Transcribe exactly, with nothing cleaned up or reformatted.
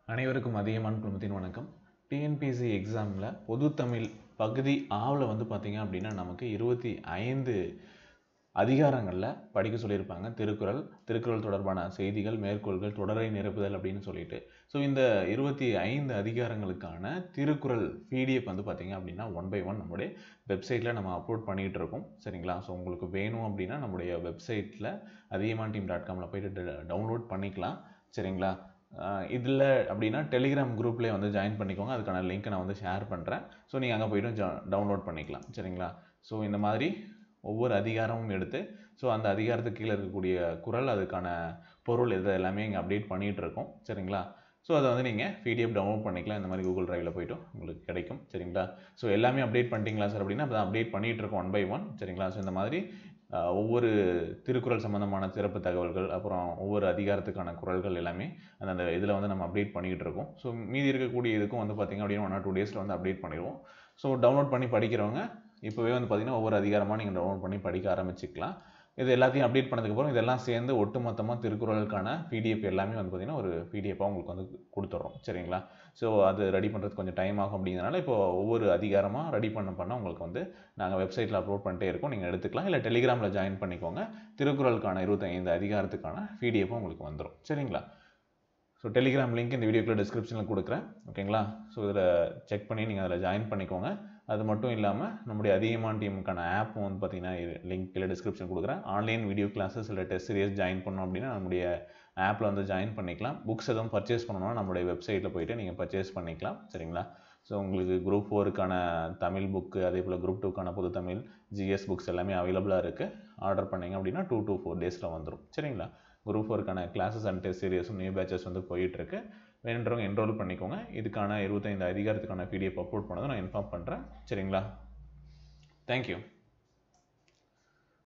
அனைவருக்கும் அதியமான் குழுமத்தின் வணக்கம். T N P S C எக்ஸாமில் பொது தமிழ் பகுதி ஆவில் வந்து பார்த்தீங்க அப்படின்னா நமக்கு இருபத்தி ஐந்து அதிகாரங்களில் படிக்க சொல்லியிருப்பாங்க. திருக்குறள், திருக்குறள் தொடர்பான செய்திகள், மேற்கோள்கள், தொடரை நிரப்புதல் அப்படின்னு சொல்லிட்டு. ஸோ இந்த இருபத்தி ஐந்து அதிகாரங்களுக்கான திருக்குறள் பிடிஎஃப் வந்து பார்த்தீங்க அப்படின்னா ஒன் பை ஒன் நம்முடைய வெப்சைட்டில் நம்ம அப்லோட் பண்ணிகிட்டு இருக்கோம். சரிங்களா? ஸோ உங்களுக்கு வேணும் அப்படின்னா நம்முடைய வெப்சைட்டில் அதியமான் டீம் டாட் காமில் போய்ட்டு டவுன்லோட் பண்ணிக்கலாம். சரிங்களா? இதில் அப்படின்னா டெலிகிராம் குரூப்லேயே வந்து ஜாயின் பண்ணிக்கோங்க. அதுக்கான லிங்க்கை நான் வந்து ஷேர் பண்ணுறேன். ஸோ நீங்கள் அங்கே போய்ட்டு ஜா டவுன்லோட் பண்ணிக்கலாம். சரிங்களா? ஸோ இந்த மாதிரி ஒவ்வொரு அதிகாரமும் எடுத்து ஸோ அந்த அதிகாரத்துக்கு கீழே இருக்கக்கூடிய குறள், அதுக்கான பொருள் இது எல்லாமே இங்கே அப்டேட் பண்ணிகிட்டு இருக்கோம். சரிங்களா? ஸோ அதை வந்து நீங்கள் பிடிஎஃப் டவுன்லோட் பண்ணிக்கலாம். இந்த மாதிரி கூகுள் டிரைவில் போய்ட்டு உங்களுக்கு கிடைக்கும். சரிங்களா? ஸோ எல்லாமே அப்டேட் பண்ணிட்டீங்களா சார் அப்படின்னா அப்போ தான் அப்டேட் பண்ணிகிட்டு இருக்கோம் ஒன் பை ஒன். சரிங்களா? ஸோ இந்த மாதிரி ஒவ்வொரு திருக்குறள் சம்மந்தமான சிறப்பு தகவல்கள், அப்புறம் ஒவ்வொரு அதிகாரத்துக்கான குறள்கள் எல்லாமே அந்த இதில் வந்து நம்ம அப்டேட் பண்ணிகிட்டு இருக்கோம். ஸோ மீதி இருக்கக்கூடிய இதுக்கும் வந்து பார்த்திங்க அப்படின்னா ஒன் ஆர் டூ டேஸில் வந்து அப்டேட் பண்ணிடுவோம். ஸோ டவுன்லோட் பண்ணி படிக்கிறவங்க இப்போவே வந்து பார்த்திங்கன்னா ஒவ்வொரு அதிகாரமாக நீங்கள் டவுன்லோட் பண்ணி படிக்க ஆரம்பிச்சிக்கலாம். இது எல்லாத்தையும் அப்டேட் பண்ணதுக்கப்புறம் இதெல்லாம் சேர்ந்து ஒட்டுமொத்தமாக திருக்குறளுக்கான பிடிஎஃப் எல்லாமே வந்து பார்த்திங்கன்னா ஒரு பிடிஎஃபாக உங்களுக்கு வந்து கொடுத்துட்றோம். சரிங்களா? ஸோ அது ரெடி பண்ணுறதுக்கு கொஞ்சம் டைம் ஆகும். அப்படிங்கிறனால இப்போ ஒவ்வொரு அதிகாரமாக ரெடி பண்ண பண்ண உங்களுக்கு வந்து நாங்கள் வெப்சைட்டில் அப்லோட் பண்ணிட்டே இருக்கோம். நீங்கள் எடுத்துக்கலாம். இல்லை டெலிகிராமில் ஜாயின் பண்ணிக்கோங்க. திருக்குறளுக்கான இருபத்தைந்து அதிகாரத்துக்கான பிடிஎஃபும் உங்களுக்கு வந்துடும். சரிங்களா? ஸோ டெலிகிராம் லிங்க் இந்த வீடியோக்குள்ள டிஸ்கிரிப்ஷனில் கொடுக்குறேன். ஓகேங்களா? ஸோ இதில் செக் பண்ணி நீங்கள் அதில் ஜாயின் பண்ணிக்கோங்க. அது மட்டும் இல்லாமல் நம்முடைய அதியமான் டீமுக்கான ஆப்பும் வந்து பார்த்தீங்கன்னா லிங்க் இல்லை டிஸ்கிரிப்ஷன் கொடுக்குறேன். ஆன்லைன் வீடியோ கிளாஸஸ் இல்லை டெஸ்ட் சீரியஸ் ஜாயின் பண்ணோம் அப்படின்னா நம்முடைய ஆப்பில் வந்து ஜாயின் பண்ணிக்கலாம். புக்ஸ் எதுவும் பர்ச்சேஸ் பண்ணணும்னா நம்மளுடைய வெப்சைட்டில் போய்ட்டு நீங்கள் பர்ச்சேஸ் பண்ணிக்கலாம். சரிங்களா? ஸோ உங்களுக்கு குரூப் ஃபோருக்கான தமிழ் புக்கு, அதே போல் குரூப் டூக்கான பொது தமிழ், ஜிஎஸ் புக்ஸ் எல்லாமே அவைலபிளாக இருக்குது. ஆர்டர் பண்ணிங்க அப்படின்னா டூ டூ ஃபோர் டேஸில் வந்துடும். சரிங்களா? குரூப் ஃபோருக்கான கிளாஸஸ் அண்ட் டெஸ்ட் சீரியஸும் நியூ பேச்சஸ் வந்து போயிட்டுருக்கு. வேணுன்றவங்க என்ரோல் பண்ணிக்கோங்க. இதுக்கான இருபத்தைந்து அதிகாரத்துக்கான பிடிஎஃப் அப்லோட் பண்ணதை நான் இன்ஃபார்ம் பண்ணுறேன். சரிங்களா? தேங்க்யூ.